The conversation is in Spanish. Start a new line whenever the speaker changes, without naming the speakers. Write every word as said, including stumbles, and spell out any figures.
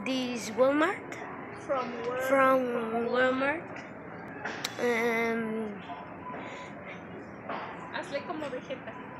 this Walmart
From where?
from Walmart. Um,
Hazle como Vegeta.